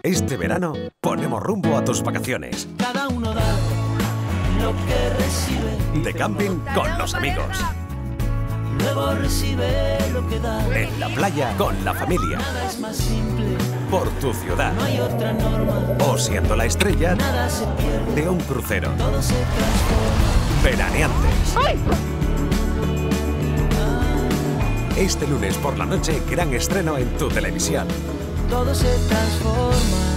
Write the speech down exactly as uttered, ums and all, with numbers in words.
Este verano ponemos rumbo a tus vacaciones. Cada uno da lo que recibe. De camping con los amigos. Luego recibe lo que da. En la playa con la familia. Nada es más simple. Por tu ciudad. No hay otra norma. O siendo la estrella Nada se pierde. de un crucero. Todo se transforma. Veraneantes. ¡Ay! Este lunes por la noche, gran estreno en tu televisión. Todo se transforma.